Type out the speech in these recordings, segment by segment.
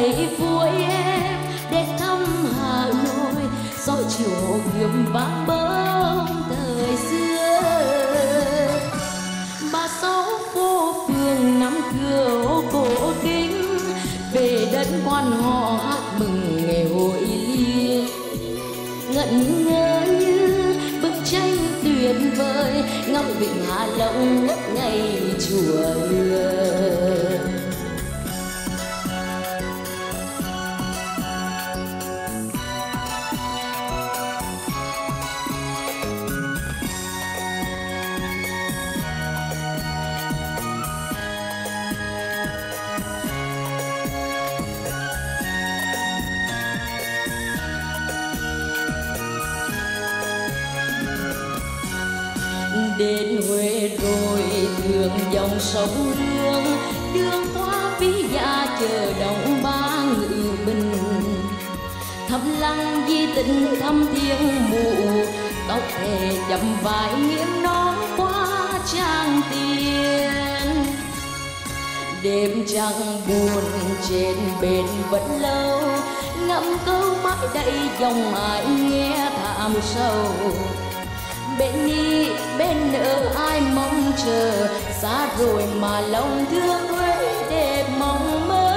ngày vui em đến thăm Hà Nội, gió chiều Hồ Gươm vang bóng thời xưa. 36 phố phường nắm cửa ô cổ kính, về đất quan họ hát mừng ngày hội ly. Ngẩn ngơ như bức tranh tuyệt vời, ngắm vịnh Hạ Long ngất ngày chùa Hương. Đến Huế rồi thường dòng sông Hương, đường qua Vĩ Dạ chờ đồng ba ngự bình. Thăm lăng di tích thăm thiêng mụ, tóc thề chậm vai nghiêng nón qua trang tiền. Đêm trăng buồn trên bến vẫn lâu, ngậm câu mãi đây dòng ai nghe thảm sâu. Bên đi bên nỡ ai mong chờ, xa rồi mà lòng thương Huế đẹp mong mơ.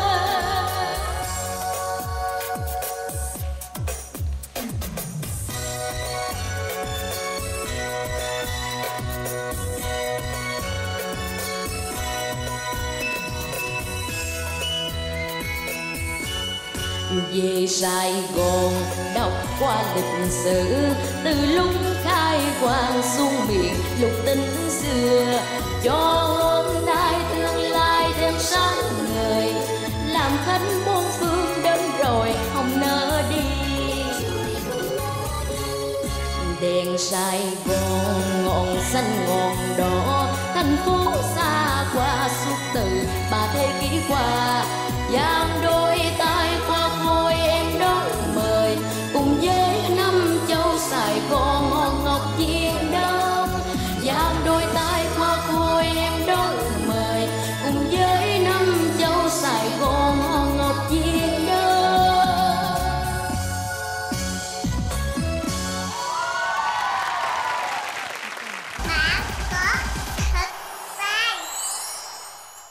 Về Sài Gòn đọc qua lịch sử, từ lúc khai quang xuống biển lục tình xưa, cho hôm nay tương lai thêm sáng ngời, làm khách muôn phương đến rồi không nỡ đi. Đèn Sài Gòn ngọn xanh ngọn đỏ, thành phố xa qua suốt từ